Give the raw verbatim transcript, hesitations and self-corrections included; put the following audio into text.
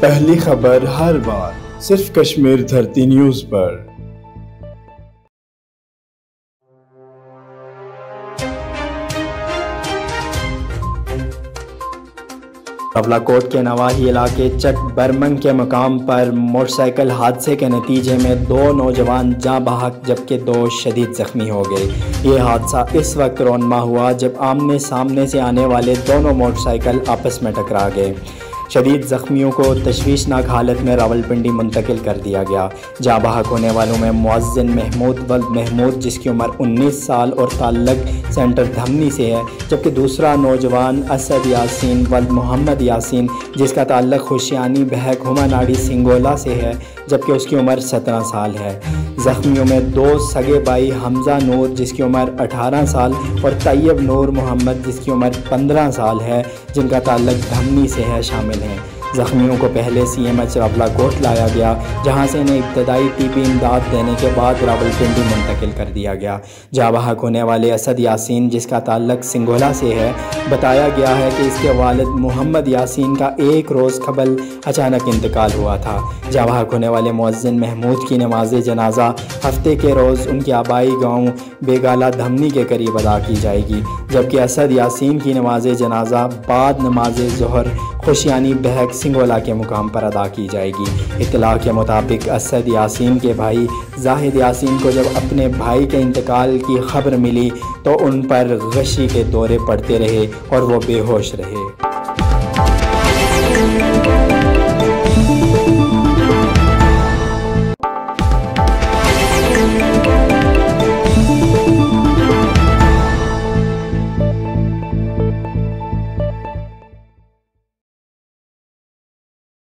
पहली खबर हर बार सिर्फ कश्मीर धरती न्यूज़ पर। रावलाकोट के नवाही इलाके चक बर्मंग के मकाम पर मोटरसाइकिल हादसे के नतीजे में दो नौजवान जाँ बहक जबकि दो शदीद ज़ख्मी हो गए। ये हादसा इस वक्त रौनमा हुआ जब आमने सामने से आने वाले दोनों मोटरसाइकिल आपस में टकरा गए। शदीद ज़ख्मियों को तशवीशनाक हालत में रावलपिंडी मुंतकिल कर दिया गया। जाँ बहक होने वालों में मुअज़्ज़िन महमूद वल्द महमूद जिसकी उम्र उन्नीस साल और ताल्लुक सेंटर धमनी से है, जबकि दूसरा नौजवान असद यासीन वल्द मोहम्मद यासीन जिसका ताल्लुक खुशियानी बहक हुमानाड़ी सिंगोला से है, जबकि उसकी उम्र सत्रह साल है। ज़ख्मियों में दो सगे भाई हमज़ा नूर जिसकी उम्र अठारह साल और तैयब नूर मोहम्मद जिसकी उम्र पंद्रह साल है, जिनका ताल्लुक धमनी से है, शामिल हैं। ज़ख्मियों को पहले सी एम एच रावलाकोट लाया गया, जहां से इन्हें इब्तदाई तिब्बी इमदाद देने के बाद रावलपिंडी मुंतकिल कर दिया गया। जाँ बहक होने वाले असद यासीन जिसका ताल्लुक सिंगोला से है, बताया गया है कि इसके वालिद मोहम्मद यासीन का एक रोज़ कबल अचानक इंतकाल हुआ था। जाँ बहक होने वाले मुअज़्ज़िन महमूद की नमाज जनाजा हफ्ते के रोज़ उनके आबाई गाँव बेगाला धमनी के करीब अदा की जाएगी, जबकि असद यासीन की नमाज जनाजा बाद नमाज ज़ोहर खुशियानी बहक सिंगोला के मुकाम पर अदा की जाएगी। इत्तला के मुताबिक असद यासीन के भाई जाहिद यासीन को जब अपने भाई के इंतकाल की खबर मिली तो उन पर गशी के दौरे पड़ते रहे और वो बेहोश रहे।